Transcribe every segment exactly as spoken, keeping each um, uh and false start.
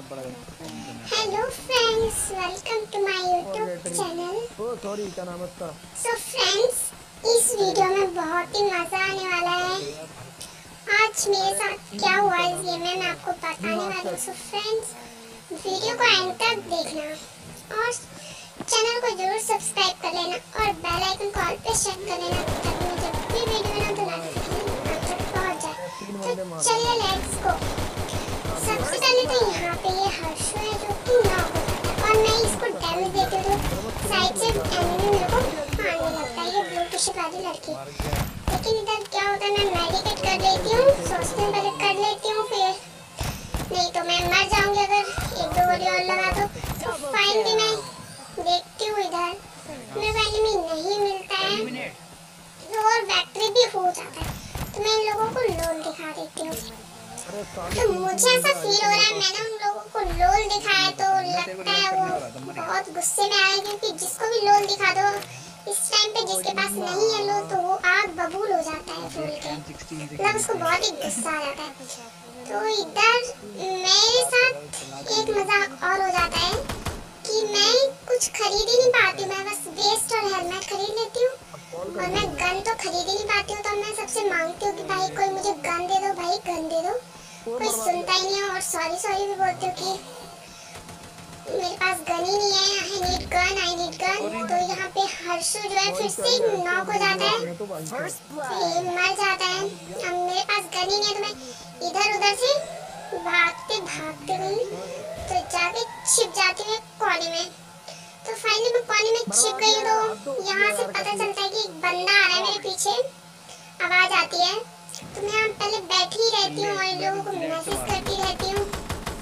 Hello friends, welcome to my YouTube channel. Oh sorry, क्या नाम है उसका? सो फ्रेंड्स, इस वीडियो में बहुत ही मज़ा आने वाला है। आज मेरे साथ क्या हुआ इस गेम में मैं आपको बताने वाली हूँ। सो फ्रेंड्स, वीडियो को एंड तक देखना और चैनल को जरूर सब्सक्राइब कर लेना और बेल आइकन को ऑल पे सेट कर लेना ताकि मैं जब भी वीडियो बनाऊँ तो नोटिफिकेशन आप तक पहुँच जाए। तो चलिए लेट्स गो। सबसे पहले तो यहाँ पे ये हर्षो है जो कि नॉक हो जाता है और मैं इसको डैमेज देती हूँ तो साइड से एनिमी मेरे को मारने लगता है, ये ब्लू टी-शर्ट वाली लड़की। लेकिन इधर क्या होता है, मैं मेडिकेट कर लेती हूँ, सोचती हूँ पहले कर लेती हूँ, फिर नहीं तो मैं मर जाऊँगी अगर एक दो गोली और लगा दो। तो फाइनली मैं देखती हूँ इधर मेरे को एनिमी नहीं मिलता है और बैटरी भी हो जाता है, तो मैं इन लोगों को लोल दिखा देती हूँ। तो मुझे ऐसा फील हो रहा है मैंने उन लोगों को लोल दिखाया तो लगता है वो बहुत गुस्से में आए, क्योंकि जिसको भी लोल दिखा दो इस टाइम पे जिसके पास नहीं है लोल तो वो आग बबूल हो जाता है फूल के, मतलब उसको बहुत ही गुस्सा आ जाता है। तो इधर मेरे साथ एक मजाक और हो जाता है कि मैं कुछ खरीद ही नहीं पाती, मैं बस वेस्ट और हेलमेट खरीद लेती हूँ और मैं गन तो खरीद ही नहीं पाती हूँ। तो मैं सबसे मांगती हूँ कि भाई कोई मुझे गन दे दो, भाई गन दे दो, कोई सुनता ही नहीं है और सॉरी सॉरी भी बोलती हूँ कि मेरे पास गन ही नहीं है, I need gun I need gun. तो यहाँ पे हर्षु जो है फिर से नॉक हो जाता है, फिर मर जाता है। अब मेरे पास गन ही नहीं है तो मैं इधर उधर से भागते भागते गई तो जाके छिप जाती हूँ कोने में। तो फाइनली मैं कोने में छिप गई तो यहाँ से पता चलता है कि एक बंदा आ रहा है मेरे पीछे, आवाज आती है तो मैं यहाँ पहले बैठी रहती हूँ और इन लोगों को मैसेज करती रहती हूँ।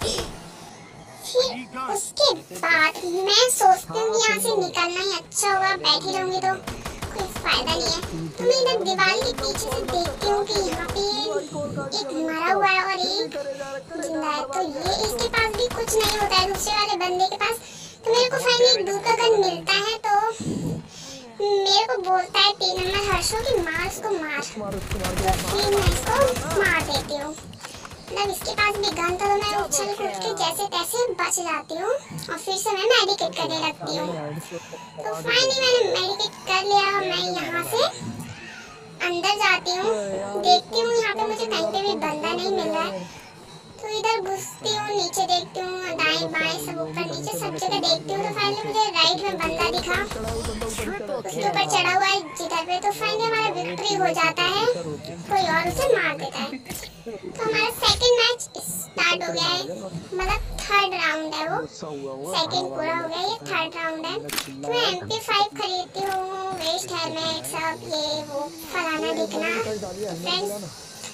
फिर उसके बाद मैं सोचती हूँ कि यहाँ से निकलना ही अच्छा होगा, बैठी रहूंगी तो कोई फायदा नहीं है। तो मैं इधर दीवार के पीछे से देखती हूँ कि यहाँ पे एक मरा हुआ है और एक जिंदा है, तो ये इसके पास भी कुछ नहीं होता है दूसरे वाले बंदे के पास। तो मेरे को फाइनली एक दूर का गन मिलता है तो मेरे को बोलता है तीन नंबर हर्षो की मार उसको मार, तो फिर मैं इसको मार देती हूँ। मतलब इसके पास भी गन था तो मैं उछल कूद के जैसे तैसे बच जाती हूँ और फिर से मैं मेडिकेट करने लगती हूँ। तो फाइनली मैंने मेडिकेट कर लिया और मैं यहाँ से अंदर जाती हूँ, देखती हूँ यहाँ पे मुझे कहीं पे भी बंदा नहीं मिल रहा है। तो इधर घुसती हूँ, नीचे देखती हूँ, दाएं बाएं सब ऊपर नीचे सब जगह देखती हूँ। तो फाइनली मुझे राइट में बंदा दिखा, उसके ऊपर चढ़ा हुआ है जिधर पे। तो फाइनली हमारा विक्ट्री हो जाता है, कोई और उसे मार देता है। तो हमारा सेकंड मैच स्टार्ट हो गया है, मतलब थर्ड राउंड है वो, सेकंड पूरा हो गया, ये थर्ड राउंड है। तो मैं एम पी फाइव खरीदती हूँ, वेस्ट हेलमेट सब ये वो फलाना दिखना। फ्रेंड्स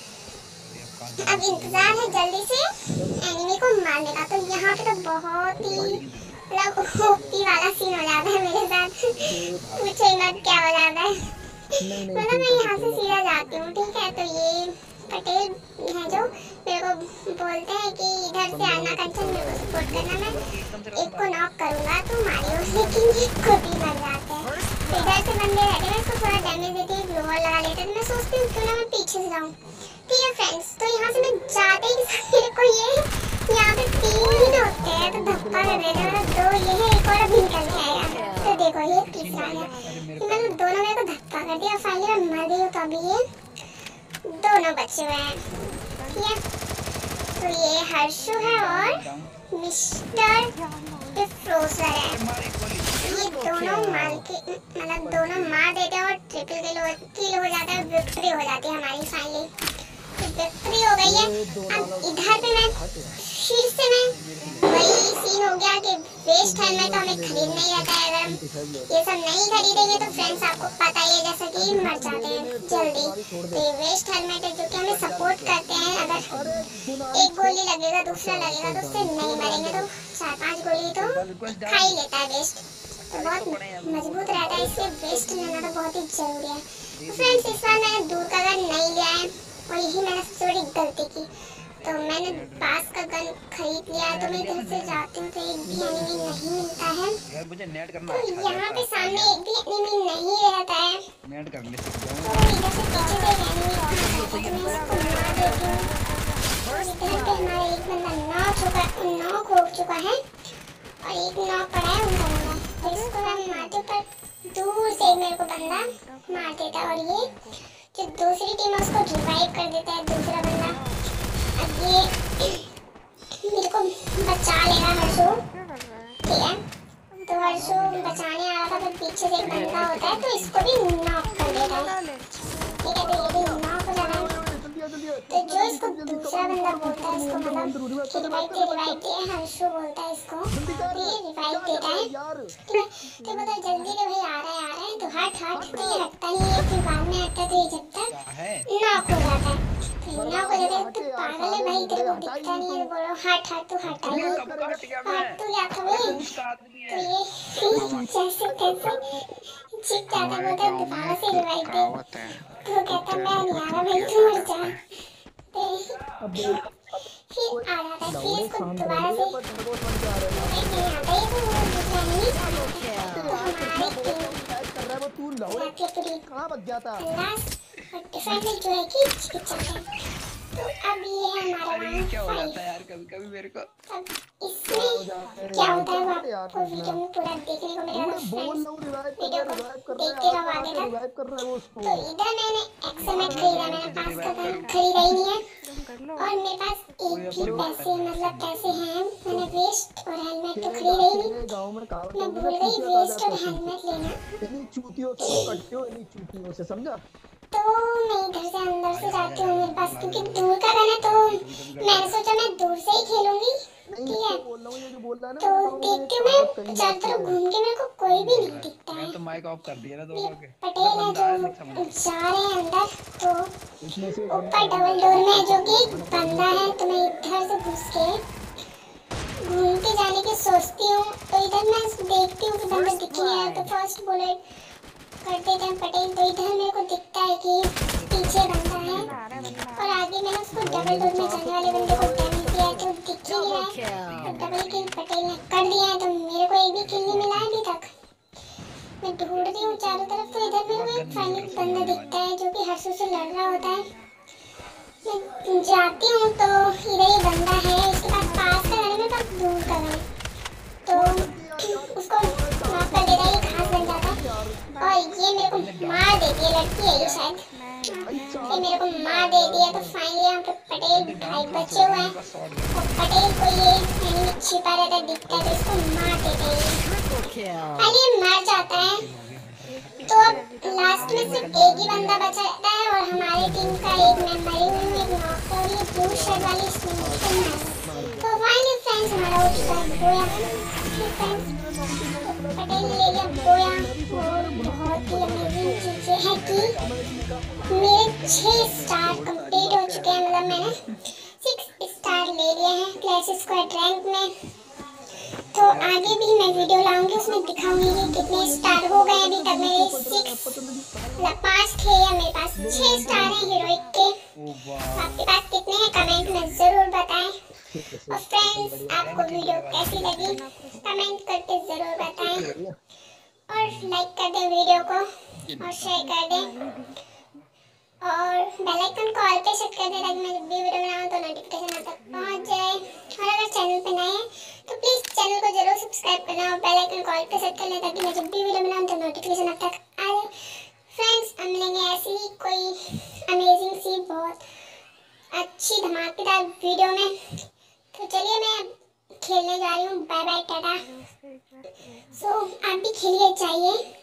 अब इंतजार है जल्दी से एनिमी को मारने का। तो यहाँ पे तो बहुत ही मतलब ओपी वाला सीन हो जाता है मेरे साथ, पूछो ही मत क्या हो जाता है। मतलब मैं यहाँ से सीधा जाती हूँ, ठीक है। तो ये पटेल है जो मेरे को बोलते हैं कि इधर से आना कंचन, मेरे को सपोर्ट करना, मैं एक को नॉक करूँगा तो मारियो, लेकिन ये खुद ही मर जाते हैं। तो इधर से बंदे रहते हैं, मैं इसको थोड़ा डैमेज देती हूँ, ग्लोअर लगा लेते हैं। तो मैं सोचती हूँ क्यों ना मैं पीछे से जाऊँ, ठीक है फ्रेंड्स। तो यहाँ से मैं जाते ही मेरे को ये यहाँ पे तीन ही होते हैं तो धक्का कर देते हैं, दो ये है एक और अभी निकल के आएगा। तो देखो ये तीसरा है, मतलब दोनों मेरे को धक्का कर दिया, फाइनली मैं मर गई हूँ। तो अभी ये दोनों बचे हुए हैं, ठीक है। तो ये हर्षु है और मिस्टर फ्रोजर है, ये दोनों मार के मतलब दोनों मार देते हैं और ट्रिपल किल हो, किल हो जाता है, विक्ट्री हो जाती है हमारी फाइनली। तो विक्ट्री हो गई है। अब इधर पे मैं फिर से मैं वही सीन हो गया कि वेस्ट हेलमेट तो हमें खरीदना ही रहता है, अगर हम ये सब नहीं खरीदेंगे तो फ्रेंड्स आपको पता ही है जैसा कि मर जाते हैं जल्दी। तो ये वेस्ट हेलमेट है जो कि हमें सपोर्ट करते हैं, अगर एक गोली लगेगा दूसरा लगेगा तो उससे नहीं मरेंगे, तो चार पांच गोली तो खा ही लेता है वेस्ट, तो बहुत मजबूत रहता है, इसलिए वेस्ट लेना तो बहुत ही जरूरी है। तो फ्रेंड्स इस बार मैंने दूर का गन नहीं लिया है और यही मैंने सबसे बड़ी गलती की। तो मैंने पास का गन खरीद लिया है, तो मैं इधर से जाती हूँ तो एक भी एनिमी नहीं मिलता है। यार मुझे नेट करना तो अच्छा यहाँ पे सामने एक भी एनिमी नहीं रहता है, नेट कर ले तो इधर से पीछे से एक एनिमी और आता है तो मैं इसको मार देती हूँ। और इधर पे हमारा एक बंदा नॉक होगा, नॉक हो चुका है और एक नॉक पड़ा है उनका बंदा। तो इसको मैं मारती हूँ, पर दूर से मेरे को बंदा मार देता है और ये जो दूसरी टीम है उसको रिवाइव कर देता है दूसरा बंदा। अब ये मेरे को बचा लेगा हर्षो, ठीक है। तो हर्षो बचाने आ रहा था, पर पीछे से एक बंदा होता है तो इसको भी नॉक कर देता है, ठीक है। तो ये भी नॉक हो जाता है। तो जो इसको दूसरा बंदा बोलता है इसको मतलब कि रिवाइव दे रिवाइव दे, हर्षो बोलता है इसको, तो ये रिवाइव देता है, ठीक है। तो मतलब जल्दी से भाई आ रहा है आ रहा है तो हट हट, तो ये हटता नहीं है, फिर बाद में हटता है तो ये जब तक नॉक हो जाता है। तो नॉक हो जाता है तो पागल है भाई, तेरे को दिखता नहीं है, बोलो हट हट तू हटा नहीं, हट तू या तो ये जैसे तैसे चीख जाता है, बोलता है दोबारा से रिवाइव दे, तो कहता है मैं नहीं आ रहा भाई तू मर जा। फिर आ जाता है, फिर इसको दोबारा से नहीं आता है, तो वो दूसरा नहीं तो हमारी टीम जाती है पूरी खल्लास और डिफेंडर जो है कि जीत जाते हैं। तो अब ये है हमारा राउंड क्या हो फाइव। जाता है यार कभी कभी मेरे को। अब इसमें क्या होता है वो आपको वीडियो में पूरा देखने को मिलेगा, तो फ्रेंड्स वीडियो को देखते रहो आगे तक। तो इधर मैंने एक्सएमएट खरीदा, मैंने पास का खरीदा ही नहीं है और मेरे पास एक भी पैसे मतलब पैसे हैं, मैंने वेस्ट और हेलमेट तो खरीदा ही नहीं, मैं भूल गई वेस्ट और हेलमेट लेना। समझा। तो मैं इधर से अंदर से जाती हूँ, मेरे पास क्योंकि दूर का गन है तो मैंने सोचा मैं दूर से ही खेलूंगी, ठीक है। तो देखती हूँ मैं चारों तरफ घूम के, मेरे को कोई भी नहीं दिखता है। तो माइक ऑफ कर दिया ना ये दोनों के। पटेल है जो जा रहे हैं अंदर, तो ऊपर डबल डोर में जो कि एक बंदा है, तो मैं इधर से घुस के घूम के जाने की सोचती हूँ। तो इधर मैं देखती हूँ कि बंदा दिख नहीं रहा, तो फर्स्ट बुलेट करते थे पटेल, तो इधर मेरे को दिखता है कि पीछे बंदा है और आगे मैंने उसको डबल डोर में जाने वाले बंदे को डैमेज दिया है तो दिख ही नहीं रहा है। तो डबल किल पटेल ने कर दिया है, तो मेरे को एक भी किल नहीं मिला है अभी तक। मैं ढूंढ रही हूँ चारों तरफ, तो इधर मेरे को एक फाइनल बंदा दिखता है जो कि हर्षू से लड़ रहा होता है। मैं जाती हूँ तो इधर ही बंदा है, इसके पास पास का है, मेरे पास दूर का है, तो उसको माफ कर देता है, ये घास बन जाता है और ये मेरे को मार देती है, लड़की है ये शायद, ये मेरे को मार दे दिया। तो फाइनली यहाँ पे पटेल भाई बचे हुए हैं और पटेल को ये एनिमी छिपा रहता है, दिखता है, तो इसको मार देते हैं, फाइनली मर जाता है। तो अब लास्ट में सिर्फ एक ही बंदा बचा रहता है और हमारी टीम का एक मेंबर ही हुई, एक नॉक और ये ब्लू शर्ट वाली इसमें मुझसे मार। तो फाइनली फ्रेंड्स हमारा हो चुका है बोया, फ्रेंड्स पटेल ने ले लिया बोया। और बहुत ही अमेजिंग चीज़ें हैं कि मेरे छह स्टार कंप्लीट हो चुके हैं, मतलब मैंने सिक्स स्टार ले लिए हैं क्लैश स्क्वाड रैंक में। तो आगे भी मैं वीडियो लाऊंगी, उसमें दिखाऊंगी कि कितने स्टार हो गए अभी तक मेरे। सिक्स मतलब पाँच थे या मेरे पास छह स्टार हैं हीरोइक के। आपके पास कितने हैं कमेंट में ज़रूर बताएं। और फ्रेंड्स आपको वीडियो कैसी लगी कमेंट करके ज़रूर बताएं और लाइक कर दें वीडियो को और शेयर कर दें और बेल आइकन को ऑल पे सेट कर दें ताकि मैं जब भी वीडियो बनाऊं तो नोटिफिकेशन आप तक पहुंच जाए। और अगर चैनल पे नए हैं तो प्लीज़ चैनल को जरूर सब्सक्राइब करना और बेल आइकन को ऑल पे सेट कर लें ताकि मैं जब भी वीडियो बनाऊं तो नोटिफिकेशन आप तक आ जाए। फ्रेंड्स हम मिलेंगे ऐसी ही कोई अमेजिंग सी बहुत अच्छी धमाकेदार वीडियो में। तो चलिए मैं खेलने जा रही हूँ, बाय बाय टाटा। सो आप भी खेलिए चाहिए।